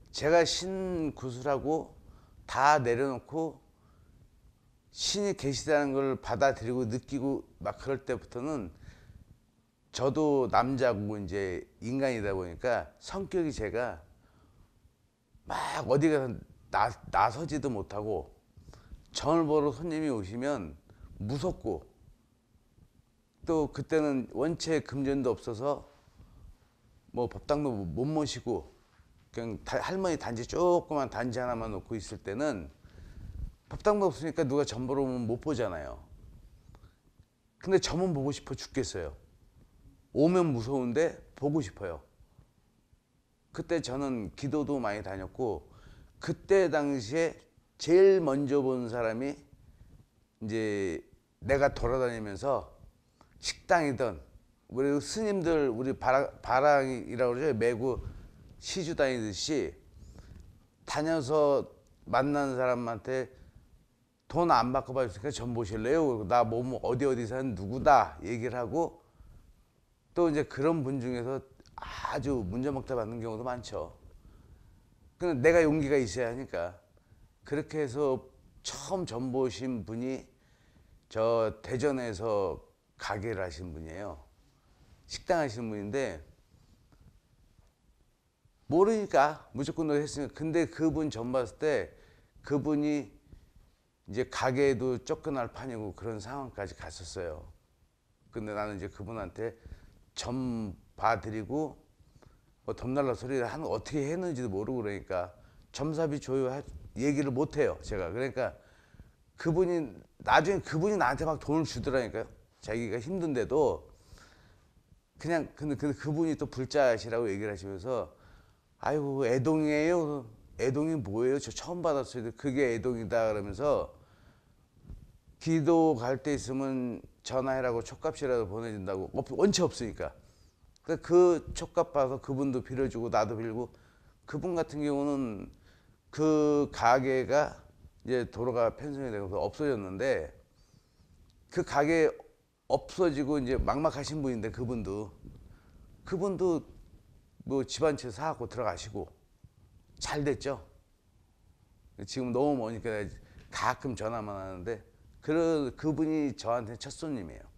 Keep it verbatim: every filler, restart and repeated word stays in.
제가 신 구슬하고 다 내려놓고 신이 계시다는 걸 받아들이고 느끼고 막 그럴 때부터는 저도 남자고 이제 인간이다 보니까 성격이 제가 막 어디 가서 나, 나서지도 못하고 전을 보러 손님이 오시면 무섭고 또 그때는 원체 금전도 없어서 뭐 법당도 못 모시고 그냥 다, 할머니 단지 조그만 단지 하나만 놓고 있을 때는 법당도 없으니까 누가 전 보러 오면 못 보잖아요. 근데 저만 보고 싶어 죽겠어요. 오면 무서운데 보고 싶어요. 그때 저는 기도도 많이 다녔고 그때 당시에 제일 먼저 본 사람이 이제 내가 돌아다니면서 식당이든 우리 스님들 우리 바라, 바랑이라고 그러죠. 매구 시주 다니듯이 다녀서 만난 사람한테 돈 안 받고 봐주니까 전 보실래요? 나 뭐 어디 어디 사는 누구다 얘기를 하고 또 이제 그런 분 중에서 아주 문제먹다 받는 경우도 많죠. 근데 내가 용기가 있어야 하니까 그렇게 해서 처음 전 보신 분이 저 대전에서 가게를 하신 분이에요. 식당 하시는 분인데 모르니까 무조건 너 했으니까. 근데 그분 전 봤을 때 그분이 이제 가게도 쫓겨날 판이고 그런 상황까지 갔었어요. 근데 나는 이제 그분한테 점 봐드리고 뭐 덤날라 소리를 한 어떻게 했는지도 모르고 그러니까 점사비 줘요 얘기를 못 해요 제가. 그러니까 그분이 나중에 그분이 나한테 막 돈을 주더라니까요. 자기가 힘든데도 그냥 근데 그 그분이 또 불자시라고 얘기를 하시면서 아이고 애동이에요. 애동이 뭐예요? 저 처음 받았어요. 그게 애동이다 그러면서 기도 갈 때 있으면 전화해라고 촉값이라도 보내준다고 원체 없으니까 그 촉값 봐서 그분도 빌어주고 나도 빌고. 그분 같은 경우는 그 가게가 이제 도로가 편성이 되고 없어졌는데 그 가게 없어지고 이제 막막하신 분인데 그분도 그분도 뭐 집 한 채 사갖고 들어가시고 잘 됐죠. 지금 너무 머니까 가끔 전화만 하는데 그 그분이 저한테 첫 손님이에요.